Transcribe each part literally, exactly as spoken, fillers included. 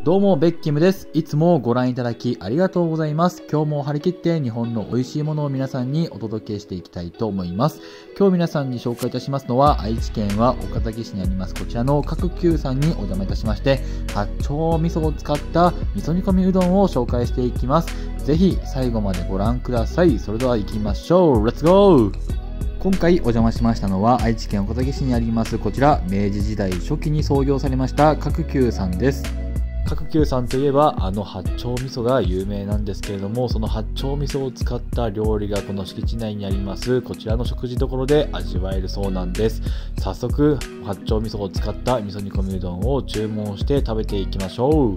どうも、ベッキムです。いつもご覧いただきありがとうございます。今日も張り切って日本の美味しいものを皆さんにお届けしていきたいと思います。今日皆さんに紹介いたしますのは、愛知県は岡崎市にありますこちらの角久さんにお邪魔いたしまして、八丁味噌を使った味噌煮込みうどんを紹介していきます。ぜひ最後までご覧ください。それでは行きましょう。レッツゴー！今回お邪魔しましたのは愛知県岡崎市にありますこちら明治時代初期に創業されました角久さんです。角久さんといえばあの八丁味噌が有名なんですけれども、その八丁味噌を使った料理がこの敷地内にありますこちらの食事処で味わえるそうなんです。早速八丁味噌を使った味噌煮込みうどんを注文して食べていきましょう。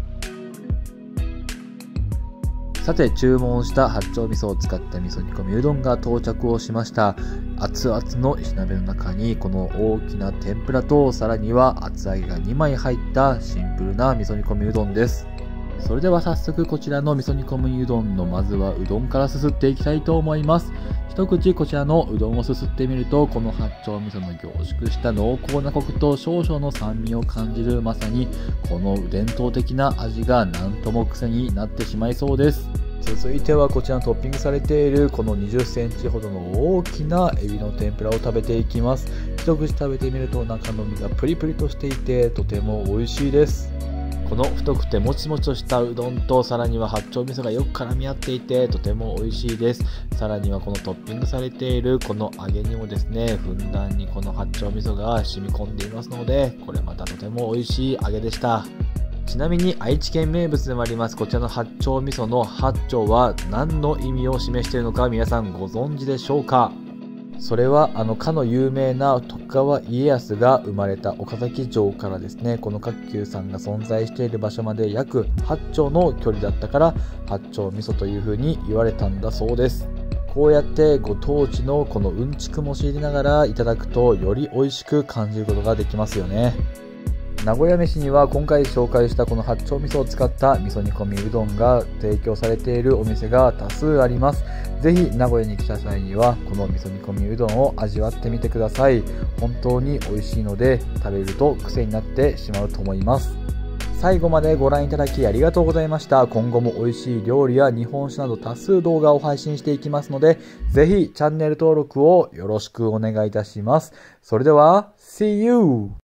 さて注文した八丁味噌を使った味噌煮込みうどんが到着をしました。熱々の石鍋の中にこの大きな天ぷらとさらには厚揚げがにまい入ったシンプルな味噌煮込みうどんです。それでは早速こちらの味噌煮込みうどんのまずはうどんからすすっていきたいと思います。一口こちらのうどんをすすってみると、この八丁味噌の凝縮した濃厚なコクと少々の酸味を感じる、まさにこの伝統的な味がなんとも癖になってしまいそうです。続いてはこちらのトッピングされているこのにじゅっセンチほどの大きなエビの天ぷらを食べていきます。一口食べてみると中の身がプリプリとしていてとても美味しいです。この太くてもちもちとしたうどんとさらには八丁味噌がよく絡み合っていてとても美味しいです。さらにはこのトッピングされているこの揚げにもですね、ふんだんにこの八丁味噌が染み込んでいますので、これまたとても美味しい揚げでした。ちなみに愛知県名物でもありますこちらの八丁味噌の八丁は何の意味を示しているのか皆さんご存知でしょうか？それはあのかの有名な徳川家康が生まれた岡崎城からですね、この角久さんが存在している場所まで約はち丁の距離だったから八丁味噌という風に言われたんだそうです。こうやってご当地のこのうんちくも知りながらいただくとより美味しく感じることができますよね。名古屋飯には今回紹介したこの八丁味噌を使った味噌煮込みうどんが提供されているお店が多数あります。ぜひ名古屋に来た際にはこの味噌煮込みうどんを味わってみてください。本当に美味しいので食べると癖になってしまうと思います。最後までご覧いただきありがとうございました。今後も美味しい料理や日本酒など多数動画を配信していきますので、ぜひチャンネル登録をよろしくお願いいたします。それでは See you!